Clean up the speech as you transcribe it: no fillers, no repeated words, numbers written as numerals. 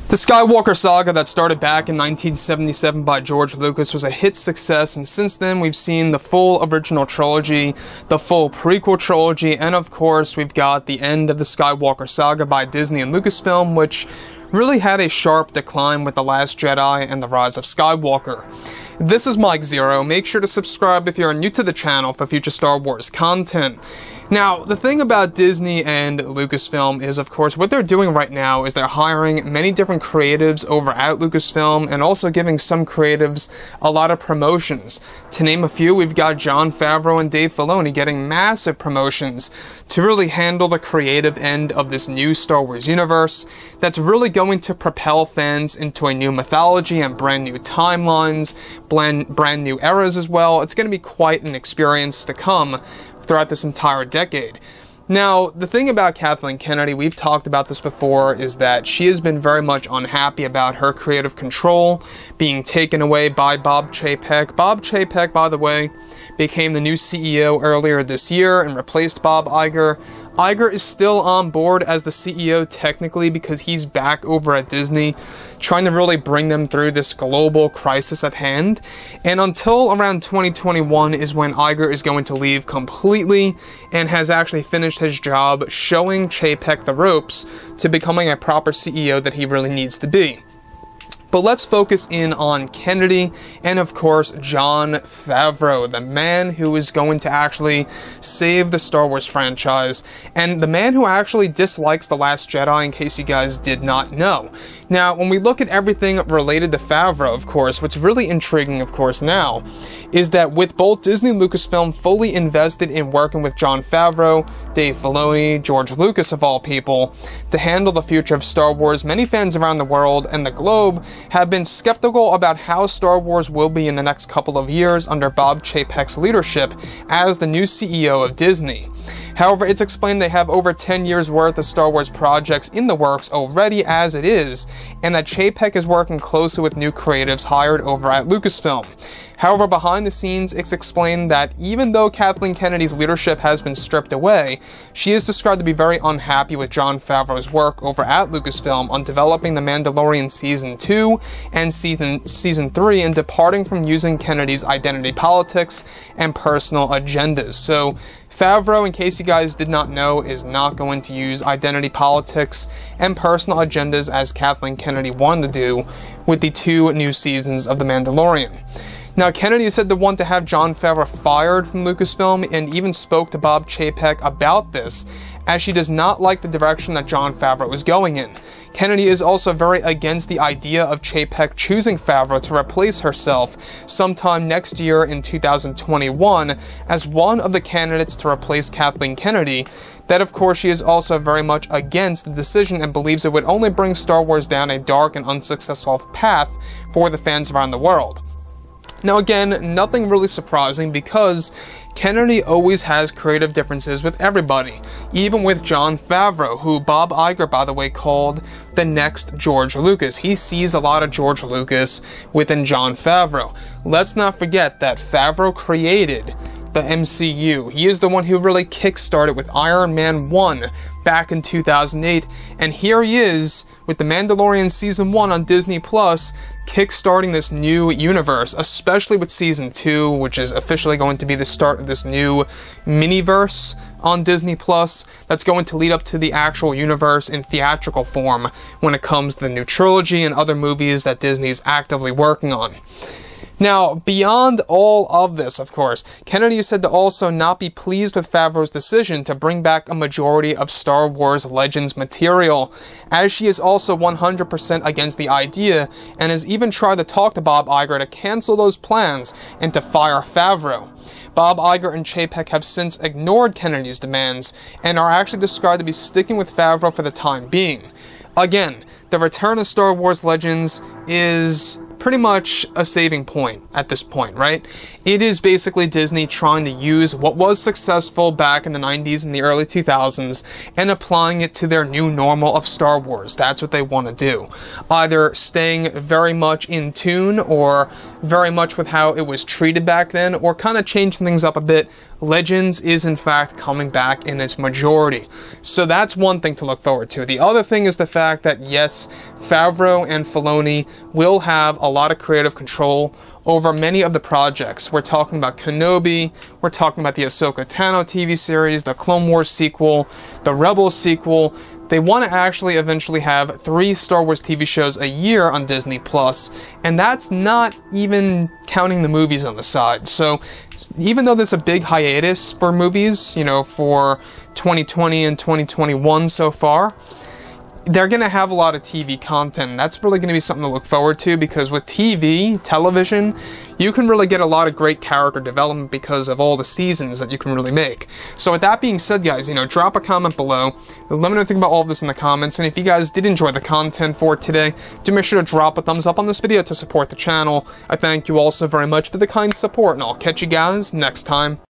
The Skywalker saga that started back in 1977 by George Lucas was a hit success, and since then we've seen the full original trilogy, the full prequel trilogy, and of course we've got the end of the Skywalker saga by Disney and Lucasfilm, which really had a sharp decline with The Last Jedi and The Rise of Skywalker. This is Mike Zero. Make sure to subscribe if you're new to the channel for future Star Wars content. Now, the thing about Disney and Lucasfilm is, of course, what they're doing right now is they're hiring many different creatives over at Lucasfilm and also giving some creatives a lot of promotions. To name a few, we've got Jon Favreau and Dave Filoni getting massive promotions to really handle the creative end of this new Star Wars universe that's really going to propel fans into a new mythology and brand new timelines, brand new eras as well. It's going to be quite an experience to come throughout this entire decade. Now, the thing about Kathleen Kennedy, we've talked about this before, is that she has been very much unhappy about her creative control being taken away by Bob Chapek. Bob Chapek, by the way, became the new CEO earlier this year and replaced Bob Iger. Iger is still on board as the CEO technically because he's back over at Disney, trying to really bring them through this global crisis at hand. And until around 2021 is when Iger is going to leave completely and has actually finished his job showing Chapek the ropes to becoming a proper CEO that he really needs to be. But let's focus in on Kennedy and, of course, Jon Favreau, the man who is going to actually save the Star Wars franchise, and the man who actually dislikes The Last Jedi, in case you guys did not know. Now, when we look at everything related to Favreau, of course, what's really intriguing, of course, now, is that with both Disney and Lucasfilm fully invested in working with Jon Favreau, Dave Filoni, George Lucas, of all people, to handle the future of Star Wars, many fans around the world and the globe have been skeptical about how Star Wars will be in the next couple of years under Bob Chapek's leadership as the new CEO of Disney. However, it's explained they have over 10 years worth of Star Wars projects in the works already as it is, and that Chapek is working closely with new creatives hired over at Lucasfilm. However, behind the scenes, it's explained that even though Kathleen Kennedy's leadership has been stripped away, she is described to be very unhappy with Jon Favreau's work over at Lucasfilm on developing The Mandalorian Season 2 and Season 3 and departing from using Kennedy's identity politics and personal agendas. So, Favreau, in case you guys did not know, is not going to use identity politics and personal agendas as Kathleen Kennedy wanted to do with the 2 new seasons of The Mandalorian. Now, Kennedy is said to want to have Jon Favreau fired from Lucasfilm and even spoke to Bob Chapek about this, as she does not like the direction that Jon Favreau is going in. Kennedy is also very against the idea of Chapek choosing Favreau to replace herself sometime next year in 2021 as one of the candidates to replace Kathleen Kennedy. That, of course, she is also very much against the decision and believes it would only bring Star Wars down a dark and unsuccessful path for the fans around the world. Now again, nothing really surprising because Kennedy always has creative differences with everybody, even with Jon Favreau, who Bob Iger, by the way, called the next George Lucas. He sees a lot of George Lucas within Jon Favreau. Let's not forget that Favreau created the MCU. He is the one who really kickstarted with Iron Man 1 back in 2008, and here he is with The Mandalorian Season 1 on Disney+, kickstarting this new universe, especially with Season 2, which is officially going to be the start of this new mini-verse on Disney+, that's going to lead up to the actual universe in theatrical form when it comes to the new trilogy and other movies that Disney is actively working on. Now, beyond all of this, of course, Kennedy is said to also not be pleased with Favreau's decision to bring back a majority of Star Wars Legends material, as she is also 100% against the idea and has even tried to talk to Bob Iger to cancel those plans and to fire Favreau. Bob Iger and Chapek have since ignored Kennedy's demands and are actually described to be sticking with Favreau for the time being. Again, the return of Star Wars Legends is pretty much a saving point at this point, right? It is basically Disney trying to use what was successful back in the 90s and the early 2000s and applying it to their new normal of Star Wars. That's what they want to do. Either staying very much in tune or very much with how it was treated back then, or kind of changing things up a bit, Legends is in fact coming back in its majority. So that's one thing to look forward to. The other thing is the fact that yes, Favreau and Filoni will have a lot of creative control over many of the projects. We're talking about Kenobi, we're talking about the Ahsoka Tano TV series, the Clone Wars sequel, the Rebels sequel. They want to actually eventually have 3 Star Wars TV shows a year on Disney+, and that's not even counting the movies on the side. So even though there's a big hiatus for movies, you know, for 2020 and 2021 so far, they're going to have a lot of TV content, and that's really going to be something to look forward to, because with television, you can really get a lot of great character development because of all the seasons that you can really make. So with that being said, guys, you know, drop a comment below. Let me know what you think about all of this in the comments, and if you guys did enjoy the content for today, do make sure to drop a thumbs up on this video to support the channel. I thank you all so very much for the kind support, and I'll catch you guys next time.